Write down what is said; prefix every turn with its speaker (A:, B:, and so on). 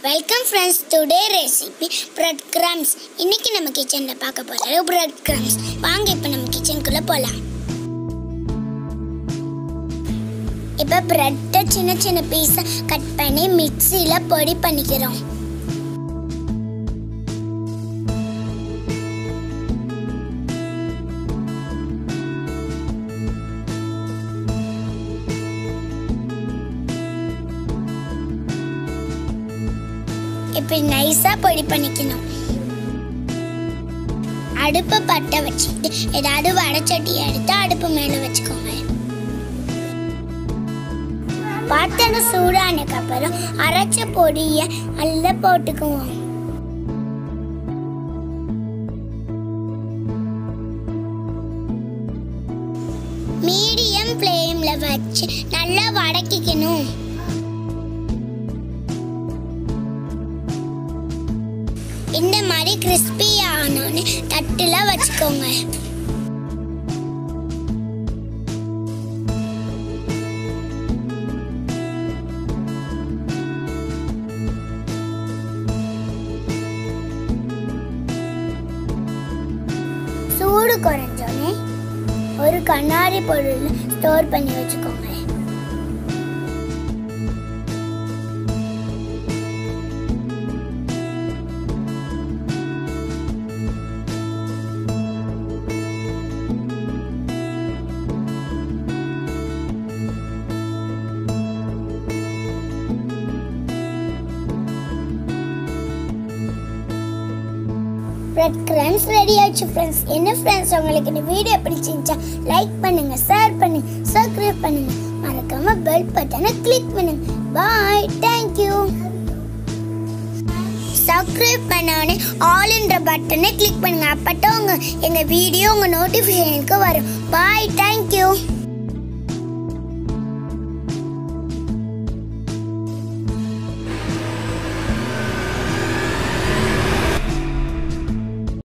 A: Welcome friends, today recipe breadcrumbs. இன்னைக்கு நம்ம கிச்சன்ல பார்க்க போறது breadcrumbs. வாங்க இப்போ நம்ம கிச்சனுக்குள்ள போலாம். இப்போ பிரெட்ட சின்ன சின்ன பீஸா கட் பண்ணி மிக்ஸில பொடி பண்ணிக்கிறோம். இப்போ நைஸா பொடி பண்ணிக்கணும். அடுப்பு பற்ற வச்சிட்டு ஏதாவது வடச்சட்டி எடுத்து அடுப்பு மேல வச்சுக்கோங்க. பாத்திரம் சூடானதுக்கு அப்புறம் அரைச்ச பொடியை அதுல போட்டுக்குவோம். மீடியம் ஃப்ளேம்ல வச்சு நல்லா வதக்கிக்கணும். இந்த மாதிரி கிறிஸ்பி ஆனோன்னு தட்டுல வச்சுக்கோங்க. சூடு குறைஞ்சோன்னே ஒரு கண்ணாடி பொருள் ஸ்டோர் பண்ணி வச்சுக்கோங்க. Breadcrumbs ready ஆச்சு friends. என்ன friends உங்களுக்கு இந்த வீடியோ பிடிச்சிருந்தா லைக் பண்ணுங்க, ஷேர் பண்ணுங்க, சப்ஸ்கிரைப் பண்ணுங்க, மறக்காம பெல் பட்டனை கிளிக் பண்ணுங்க. Bye, thank you. சப்ஸ்கிரைப் பண்ணானே ஆல் என்ற பட்டனை கிளிக் பண்ணுங்க. அப்பதான் எங்க வீடியோ உங்க நோட்டிஃபிகேஷனுக்கு வரும். Bye, thank you.